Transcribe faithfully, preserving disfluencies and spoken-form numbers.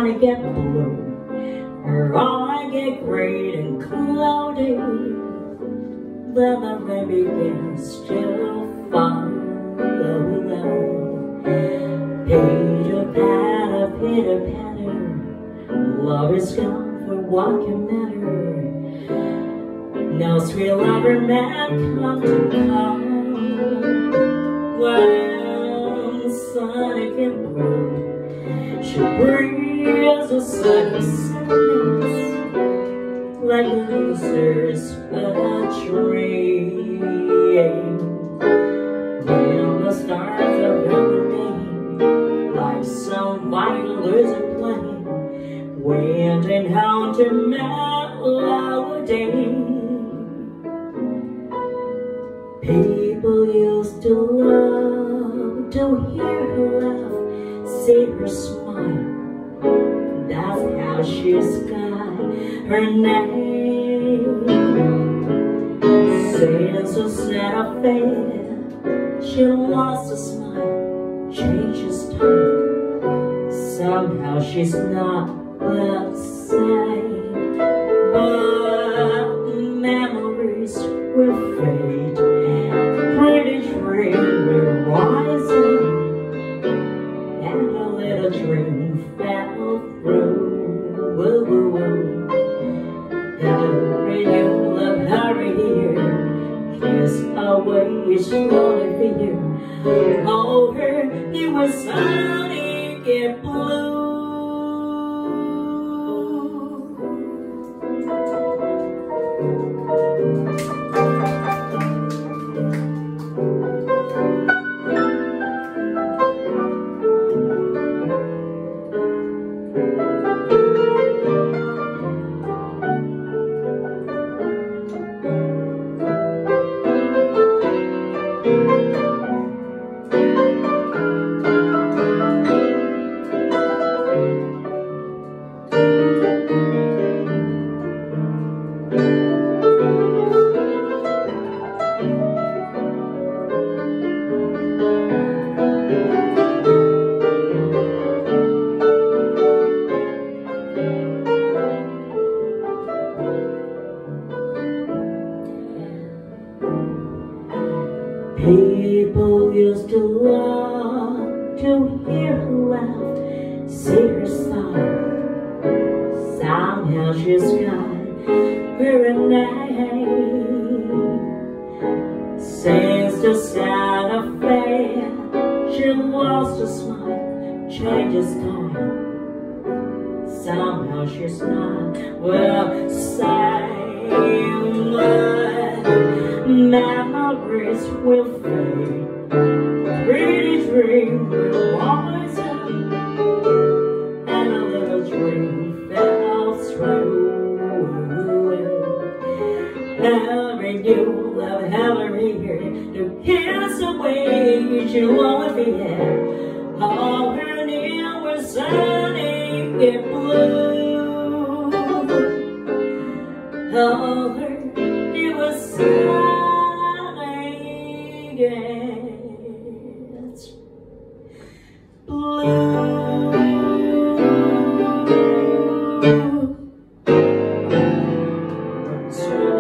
sunny get blue, her eye get great and cloudy, then the rain begins to fall. Pitter patter, pitter patter, love is gone for what can matter. No sweet lover man come to come. When sunny get blue, she breathes a sunny sadness, like losers a dream. When the stars are burning, like some violin loser playing, waiting home to melody. People used to love to hear her laugh, see her smile. That's how she's got her name. Since a sad affair, she lost a smile, changes time. Somehow she's not the same. But memories will fade, pretty dream will rise up, and a little dream fell through. Woo, woo, woo. Hurry, you love, hurry here, kiss away slowly for you. Oh, her, it was sunny, get blue. People used to love to hear her laugh, see her smile. Somehow she's got her name. Since the sad affair, she lost her smile, changes time. Somehow she's not the same. Memories will fade, pretty dream will rise up, and a little dream fell through. Every new love, every year, to kiss away each lonely fear. All her near was sunny and blue. All her it was sunny. It's blue.